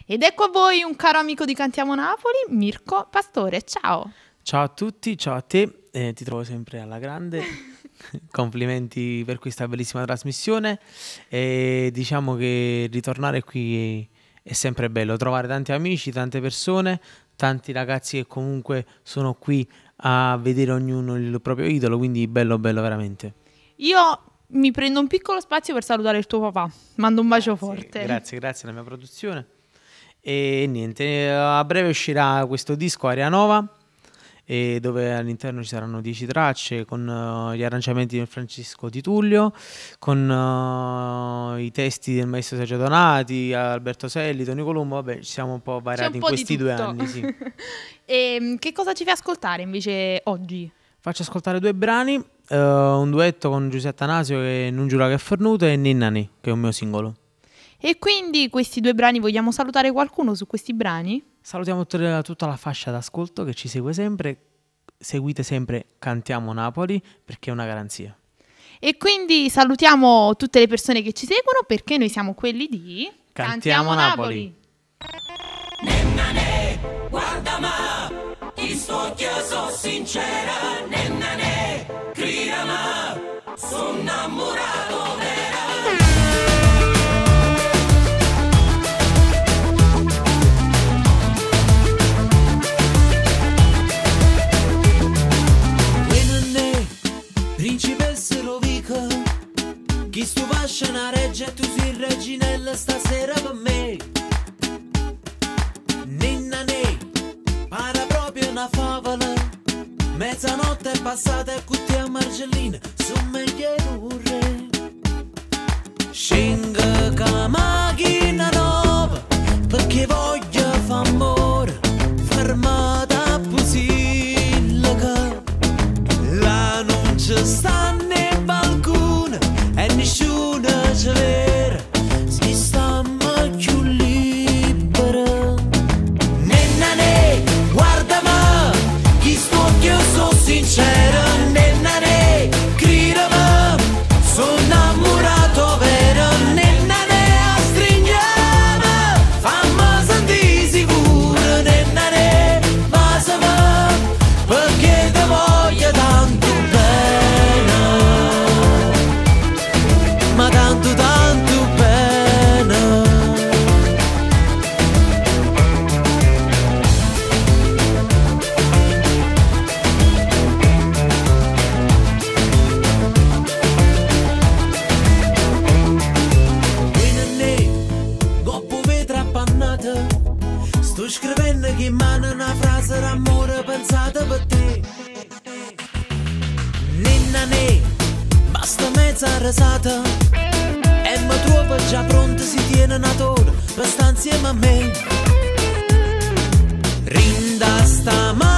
Ed ecco a voi un caro amico di Cantiamo Napoli, Mirko Pastore. Ciao. Ciao a tutti, ciao a te, ti trovo sempre alla grande. Complimenti per questa bellissima trasmissione. E diciamo che ritornare qui è sempre bello, trovare tanti amici, tante persone, tanti ragazzi che comunque sono qui a vedere ognuno il proprio idolo, quindi bello veramente. Io mi prendo un piccolo spazio per salutare il tuo papà, mando un bacio forte. Grazie alla mia produzione. E niente, a breve uscirà questo disco Aria Nova, dove all'interno ci saranno 10 tracce con gli arrangiamenti del Francesco Di Tullio, con i testi del maestro Sergio Donati, Alberto Selli, Toni Colombo. Vabbè, ci siamo un po' variati in questi 2 anni, sì. E che cosa ci fai ascoltare invece oggi? Faccio ascoltare 2 brani, un duetto con Giuseppe Atanasio che Non giura che è fornuto, e Ninnani, che è un mio singolo. E quindi questi 2 brani, vogliamo salutare qualcuno su questi brani? Salutiamo tutta la fascia d'ascolto che ci segue sempre. Seguite sempre Cantiamo Napoli, perché è una garanzia. E quindi salutiamo tutte le persone che ci seguono, perché noi siamo quelli di Cantiamo Napoli. Nennane, guarda ma, ti sto chiesto sincera. Nennane, grida ma, sono innamorato vera. Principessa Lovica, chi stu vascia una reggia e tu sei reginella stasera con me. Ninna ne, para proprio una favola, mezzanotte è passata e cutti a Margellina, sono meglio un re. Scinga ca macchina nuova, perché voglio fa amore, fermata a Pusilla, la non ci sta né balcone e nessuno ci vede, si sta più libera. Nennane, guarda ma, chi sto io sono sincera. Nennane, grida ma, sono innamorato vero. Nennane, a stringiamo, fammi sentire sicuro. Nennane, basta ma, perché te voglio tanto bene, ma tanto bene. Nennè, dopo vetro appannata, sto scrivendo che in mano una frase d'amore pensata per te. Nennè, basta mezza rasata e mi trovo già pronta, si tiene una tora per stare insieme a me. Rinda sta